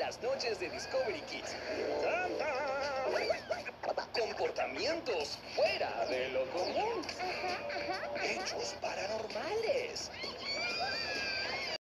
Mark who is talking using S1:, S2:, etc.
S1: las noches de Discovery Kids. ¡Tan, tan! Comportamientos fuera de lo común. Hechos paranormales.